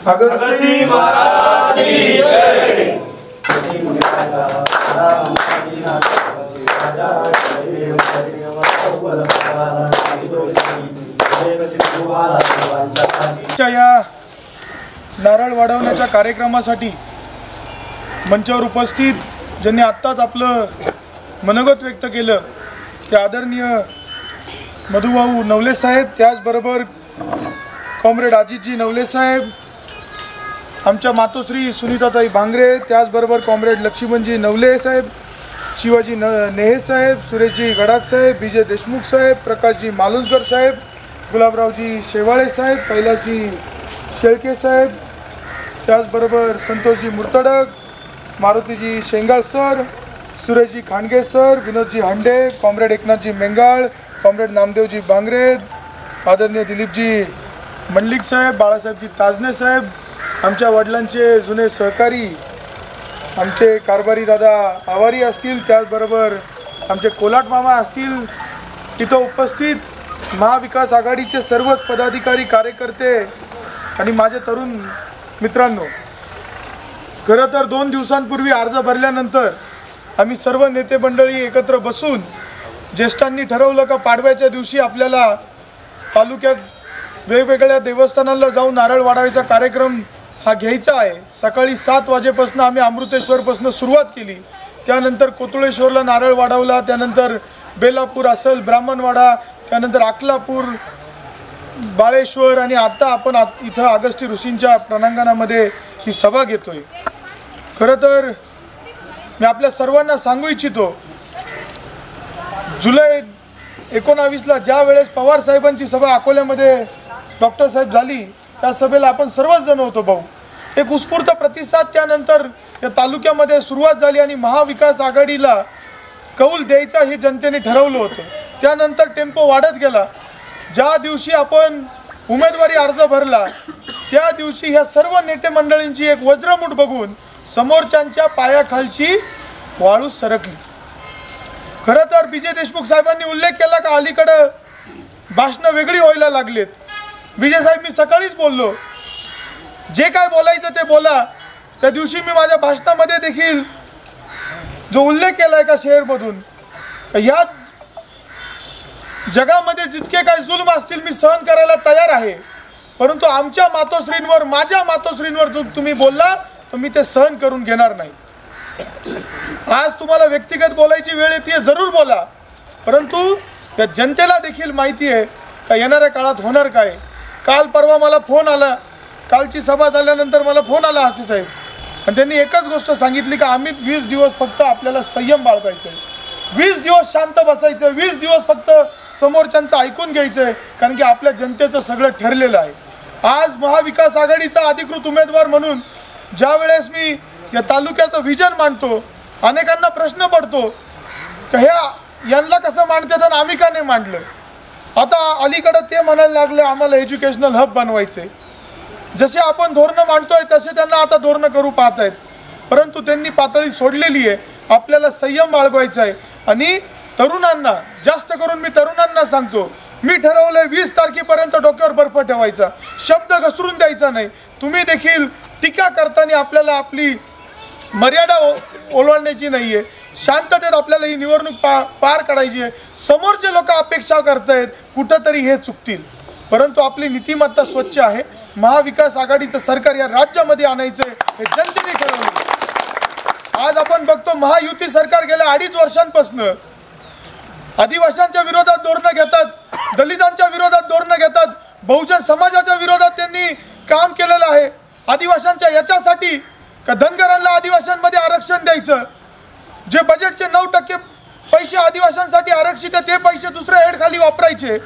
अगस्ती महाराज की जय। या नारळ वाढवण्याच्या कार्यक्रमासाठी मंचावर उपस्थित ज्यांनी आत्ताच आपलं मनोगत व्यक्त केलं ते आदरणीय मधुभाऊ नवले साहेब, त्याचबरोबर कॉम्रेड अजितजी नवले साहेब, आमच्या मातोश्री सुनीताताई भांगरे, त्याचबरोबर कॉम्रेड लक्ष्मणजी नवले साहेब, शिवाजी नेहे साहेब, सुरेशजी गडाख साहेब, विजय देशमुख साहेब, प्रकाशजी मालुसकर साहेब, गुलाबरावजी शेवाळे साहेब, कैलासजी शेळके साहेब, त्याचबरोबर Santoshji Murtadak, Marutiji Shengal sir, Sureshji Khandge sir, Vinodji Hande, comrade Eknathji Mengal, comrade Namdeoji Bhangre, आदरणीय दिलीपजी मंडलिक साहेब, बाळासाहेबजी ताजने साहेब, आमच्या वडिलांचे जुने सहकारी आमचे कारभारी दादा आवारी असतील, त्याचबरोबर आमचे कोलाट मामा असतील, तिथं उपस्थित महाविकास आघाडीचे सर्वच पदाधिकारी कार्यकर्ते आणि माझे तरुण मित्रांनो, खरं तर 2 दिवसांपूर्वी अर्ज भरल्यानंतर आम्ही सर्व नेते मंडळी एकत्र बसून ज्येष्ठांनी ठरवलं का पाडव्याच्या दिवशी आपल्याला तालुक्यात वेगवेगळ्या देवस्थानांना जाऊन नारळ वाढवायचा कार्यक्रम हा घ्यायचा आहे। सकाळी 7 वाजेपासून आम्ही अमृतेश्वरपासून सुरुवात केली, त्यानंतर कोतुळेश्वरला नारळ वाढवला, त्यानंतर बेलापूर असेल, ब्राह्मणवाडा, त्यानंतर अकलापूर, बाळेश्वर आणि आता आपण इथं अगस्ती ऋषींच्या प्रणांगणामध्ये ही सभा घेतोय। खरं तर मी आपल्या सर्वांना सांगू इच्छितो, जुलै 19ला ज्या वेळेस पवार साहेबांची सभा अकोल्यामध्ये डॉक्टर साहेब झाली, त्या सभेला आपण सर्वच जण होतो भाऊ। एक उत्स्फूर्त प्रतिसाद त्यानंतर या तालुक्यामध्ये सुरुवात झाली आणि महाविकास आघाडीला कौल द्यायचा हे जनतेने ठरवलं होतं। त्यानंतर टेम्पो वाढत गेला। ज्या दिवशी आपण उमेदवारी अर्ज भरला त्या दिवशी ह्या सर्व नेते मंडळींची एक वज्रमुठ बघून समोरच्यांच्या पायाखालची वाळू सरकली। खरं तर विजय देशमुख साहेबांनी उल्लेख केला का अलीकडं भाषणं वेगळी व्हायला लागलेत। विजय साहेब, मी सकाळीच बोललो, जे काय बोलायचं ते बोला। त्या दिवशी मी माझ्या भाषणामध्ये देखील जो उल्लेख केलाय का शहरमधून, या जगामध्ये जितके काही जुल्म असतील मी सहन करायला तयार आहे, परंतु आमच्या मातोश्रींवर, माझ्या मातोश्रींवर जो तुम्ही बोलला तर मी ते सहन करून घेणार नाही। आज तुम्हाला व्यक्तिगत बोलायची वेळ येते, जरूर बोला, परंतु त्या जनतेला देखील माहिती आहे का येणाऱ्या काळात होणार काय। काल परवा मला फोन आला, कालची सभा झाल्यानंतर मला फोन आला हसे साहेब, आणि त्यांनी एकच गोष्ट सांगितली का आम्ही 20 दिवस फक्त आपल्याला संयम बाळगायचा आहे, 20 दिवस शांत बसायचं, 20 दिवस फक्त समोरच्यांचं ऐकून घ्यायचं आहे, कारण की आपल्या जनतेचं सगळं ठरलेलं आहे। आज महाविकास आघाडीचा अधिकृत उमेदवार म्हणून ज्या वेळेस मी या तालुक्याचं विजन मांडतो, अनेकांना प्रश्न पडतो की यांना कसं मांडतात आणि आम्ही का नाही मांडलं। आता अलीकडं ते म्हणायला लागले आम्हाला एज्युकेशनल हब बनवायचे, जसे आपण धोरणं मांडतोय तसे त्यांना आता धोरणं करू पाहत आहेत, परंतु त्यांनी पातळी सोडलेली आहे। आपल्याला संयम बाळगायचा आहे आणि तरुणांना, जास्त करून मी तरुणांना सांगतो, मी ठरवलंय 20 तारखेपर्यंत डोक्यावर बर्फ ठेवायचा, शब्द घसरून द्यायचा नाही। तुम्ही देखील टीका करताना आपल्याला आपली मर्यादा ओलांडण्याची नाही आहे, शांततेत आपल्याला ही निवडणूक पार काढायची आहे। समोरचे लोक अपेक्षा करतायत कुठंतरी हे चुकतील, परंतु आपली नीतिमत्ता स्वच्छ आहे। महाविकास आघाडीचं सरकार या राज्यामध्ये आणायचं आहे हे जनतेने ठरवलं। आज आपण बघतो महायुती सरकार गेल्या 2.5 वर्षांपासून आदिवासींच्या विरोधात धोरणं घेतात, दलितांच्या विरोधात धोरणं घेतात, बहुजन समाजाच्या विरोधात त्यांनी काम केलेलं आहे। आदिवासींच्या याच्यासाठी का धनगरांना आदिवासींमध्ये आरक्षण द्यायचं, जे बजेटचे 9% पैसे आदिवासींसाठी आरक्षित आहे ते पैसे दुसऱ्या हेडखाली वापरायचे,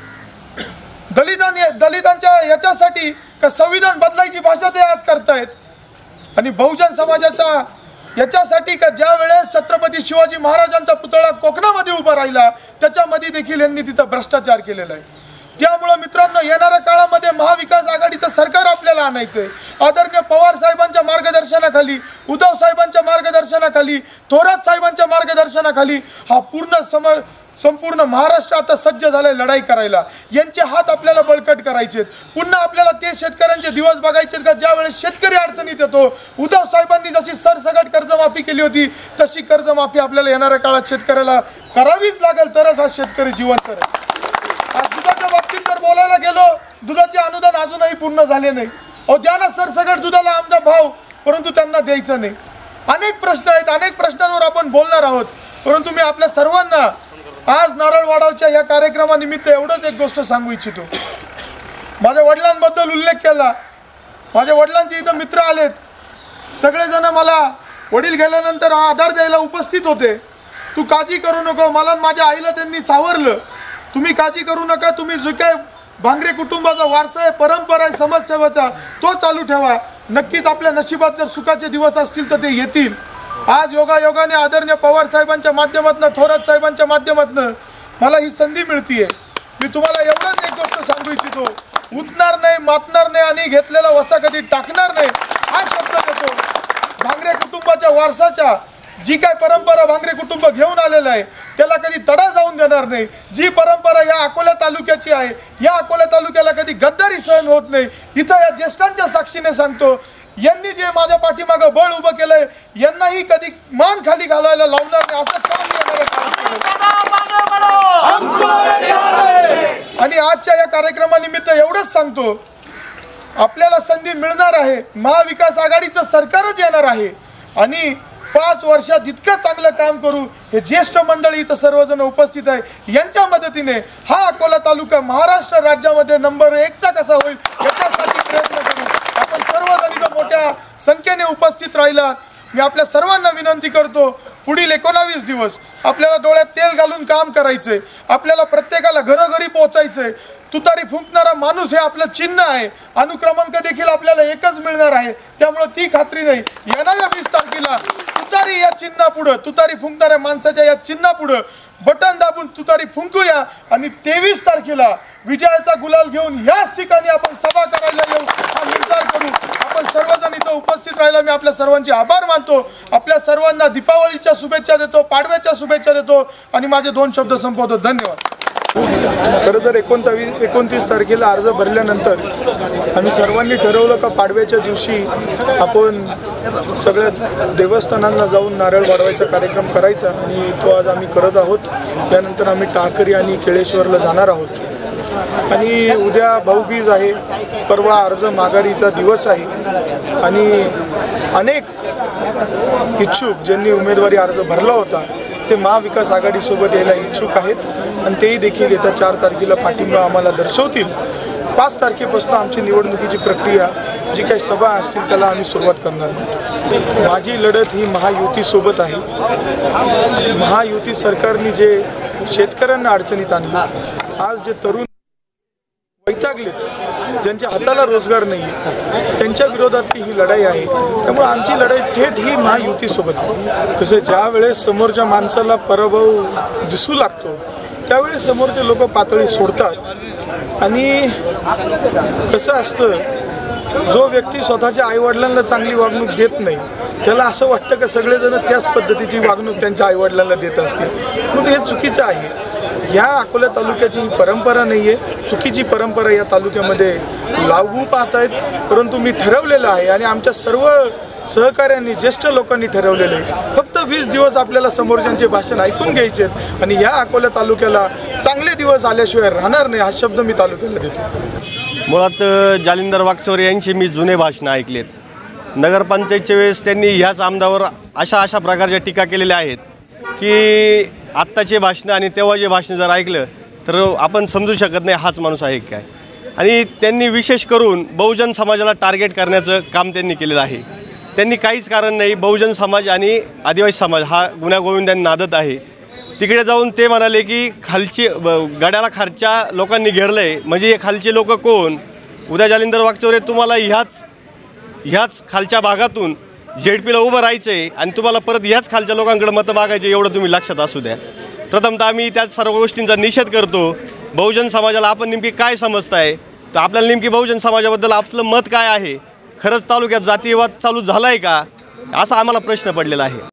दलितांच्या याच्यासाठी का संविधान बदलायची भाषा ते आज करतायत, आणि बहुजन समाजाचा याच्यासाठी का ज्या वेळेस छत्रपती शिवाजी महाराजांचा पुतळा कोकणामध्ये उभा राहिला त्याच्यामध्ये देखील यांनी तिथं भ्रष्टाचार केलेला आहे। त्यामुळे मित्रांनो, येणाऱ्या काळामध्ये महाविकास आघाडीचं सरकार आपल्याला आणायचं आहे। आदरणीय पवार साहेबांच्या मार्गदर्शनाखाली, उद्धव साहेबांच्या मार्गदर्शनाखाली, थोरात साहेबांच्या मार्गदर्शनाखाली हा पूर्ण संपूर्ण महाराष्ट्र आता सज्ज झालंय लढाई करायला। यांचे हात आपल्याला बळकट करायचे। पुन्हा आपल्याला ते शेतकऱ्यांचे दिवस बघायचे का ज्या वेळेस शेतकरी अडचणीत येतो। उद्धव साहेबांनी जशी सरसकट कर्जमाफी केली होती तशी कर्जमाफी आपल्याला येणाऱ्या काळात शेतकऱ्याला करावीच लागेल, तरच हा शेतकरी जिवंत राहील। आज दुधाच्या बाबतीत जर बोलायला गेलो, दुधाचे अनुदान अजूनही पूर्ण झाले नाही। अहो द्या ना सरसकट दुधाला आमचा भाव, परंतु त्यांना द्यायचं नाही। अनेक प्रश्न आहेत, अनेक प्रश्नांवर आपण बोलणार आहोत, परंतु मी आपल्या सर्वांना आज नारळ वाढावच्या या कार्यक्रमानिमित्त एवढंच एक गोष्ट सांगू इच्छितो। माझ्या वडिलांबद्दल उल्लेख केला। माझ्या वडिलांचे इथं मित्र आलेत, सगळेजण मला वडील गेल्यानंतर आधार द्यायला उपस्थित होते। तू काळजी करू नको, मला आणि माझ्या आईला त्यांनी सावरलं, तुम्ही काळजी करू नका, तुम्ही जो काय भांगरे कुटुंबाचा वारसा आहे, परंपरा आहे समाजसेवेचा, तो चालू ठेवा। नक्कीच आपल्या नशिबात जर सुखाचे दिवस असतील तर ते येतील। आज योगायोगाने आदरणीय पवार साहेबांच्या माध्यमातून, थोरात साहेबांच्या माध्यमातून मला ही संधी मिळतीये। मी तुम्हाला एवढंच एक गोष्ट सांगू इच्छितो, उठणार नाही, मातणार नाही आणि घेतलेला वसा कधी टाकणार नाही हा शब्द देतो। भांगरे कुटुंबाच्या वारसाच्या जी काय परंपरा भांगरे कुटुंब घेऊन आलेलं आहे त्याला कधी तडा जाऊन देणार नाही। जी परंपरा या अकोला तालुक्याची आहे, या अकोला तालुक्याला कधी गद्दारी सहन होत नाही। इथं या ज्येष्ठांच्या साक्षीने सांगतो, यांनी जे माझ्या पाठीमागं बळ उभं केलंय यांनाही कधी मान खाली घालायला लावणार नाही, असं काम येणाऱ्या काळात। आणि आजच्या या कार्यक्रमानिमित्त एवढंच सांगतो, आपल्याला संधी मिळणार आहे, महाविकास आघाडीचं सरकारच येणार आहे आणि 5 वर्षात इतकं चांगलं काम करू। हे ज्येष्ठ मंडळी इथं सर्वजण उपस्थित आहे, यांच्या मदतीने हा अकोला तालुका महाराष्ट्र राज्यामध्ये नंबर 1चा कसा होईल याच्यासाठी प्रयत्न करू। आपण सर्वजण इथं मोठ्या संख्येने उपस्थित राहिलात। मी आपल्या सर्वांना विनंती करतो, पुढील 19 दिवस आपल्याला डोळ्यात तेल घालून काम करायचंय। आपल्याला प्रत्येकाला घरोघरी पोहोचायचंय। तुतारी फुंकणारा माणूस हे आपलं चिन्ह आहे, अनुक्रमांक देखील आपल्याला एकच मिळणार आहे, त्यामुळे ती खात्री नाही। येणाऱ्या 20 तारखेला तुतारी या चिन्हापुढं, तुतारी फुंकणाऱ्या माणसाच्या या चिन्हापुढं बटन दाबून तुतारी फुंकूया आणि 23 तारखेला विजयाचा गुलाल घेऊन याच ठिकाणी आपण सभा करायला येऊ, हा निर्धार करू। आपण सर्वजण इथं उपस्थित राहिला मी आपल्या सर्वांचे आभार मानतो। आपल्या सर्वांना दीपावलीच्या शुभेच्छा देतो, पाडव्याच्या शुभेच्छा देतो आणि माझे 2 शब्द संपवतो। धन्यवाद। खरं तर 29 तारखेला अर्ज भरल्यानंतर आम्ही सर्वांनी ठरवलं का पाडव्याच्या दिवशी आपण सगळ्या देवस्थानांना जाऊन नारळ वाढवायचा कार्यक्रम करायचा आणि तो आज आम्ही करत आहोत। त्यानंतर आम्ही टाकरी आणि केळेश्वरला जाणार आहोत आणि उद्या भाऊबीज आहे, परवा अर्ज माघारीचा दिवस आहे आणि अनेक इच्छुक ज्यांनी उमेदवारी अर्ज भरला होता ते महाविकास आघाडीसोबत यायला इच्छुक आहेत आणि तेही देखील येत्या 4 तारखेला पाठिंबा आम्हाला दर्शवतील। 5 तारखेपासून आमची निवडणुकीची प्रक्रिया जी काही सभा असतील त्याला आम्ही सुरुवात करणार आहोत। माझी लढत ही महायुतीसोबत आहे। महायुती सरकारने जे शेतकऱ्यांना अडचणीत आणलं, आज जे तरुण वैतागलेत, ज्यांच्या हाताला रोजगार नाही आहे, त्यांच्या विरोधातली ही लढाई आहे। त्यामुळे आमची लढाई थेट ही महायुतीसोबत आहे। कसं ज्या वेळेस समोरच्या माणसाला पराभव दिसू लागतो त्यावेळेस समोरचे लोक पातळी सोडतात आणि कसं असतं, जो व्यक्ती स्वतःच्या आईवडिलांना चांगली वागणूक देत नाही त्याला असं वाटतं की सगळेजण त्याच पद्धतीची वागणूक त्यांच्या आईवडिलांना देत असतील, परंतु हे चुकीचं आहे। ह्या अकोला तालुक्याची ही परंपरा नाही आहे, चुकीची परंपरा या तालुक्यामध्ये लागू पाहत आहेत। परंतु मी ठरवलेलं आहे आणि आमच्या सर्व सहकाऱ्यांनी, ज्येष्ठ लोकांनी ठरवलेलं आहे, फक्त 20 दिवस आपल्याला समोरच्यांचे भाषण ऐकून घ्यायचे आहेत आणि या अकोला तालुक्याला चांगले दिवस आल्याशिवाय राहणार नाही हा शब्द मी तालुक्याला देतो। मुळात जालिंदर वाकचौरे यांचे मी जुने भाषणं ऐकलेत। नगरपंचायतच्या वेळेस त्यांनी ह्याच आमदारावर अशा प्रकारच्या टीका केलेल्या आहेत की आत्ताचे भाषणं आणि तेव्हा जे भाषण जर ऐकलं तर आपण समजू शकत नाही हाच माणूस आहे काय। आणि त्यांनी विशेष करून बहुजन समाजाला टार्गेट करण्याचं काम त्यांनी केलेलं आहे। त्यांनी काहीच कारण नाही, बहुजन समाज आणि आदिवासी समाज हा गुण्यागोविंदांनी नादत आहे। तिकडे जाऊन ते म्हणाले की खालची गड्याला खालच्या लोकांनी घेरलं आहे, म्हणजे हे खालचे लोक कोण? उद्या जालिंदर वाकचौरे तुम्हाला ह्याच खालच्या भागातून झेडपीला उभं राहायचं आहे आणि तुम्हाला परत ह्याच खालच्या लोकांकडे मतं मागायचे, एवढं तुम्ही लक्षात असू द्या। प्रथमतः आम्ही त्या सर्व गोष्टींचा निषेध करतो। बहुजन समाजाला आपण नेमकी काय समजताय, तर आपल्याला नेमकी बहुजन समाजाबद्दल आपलं मत काय आहे? खरंच तालुक्यात जातीयवाद चालू झाला आहे का, असा आम्हाला प्रश्न पडलेला आहे।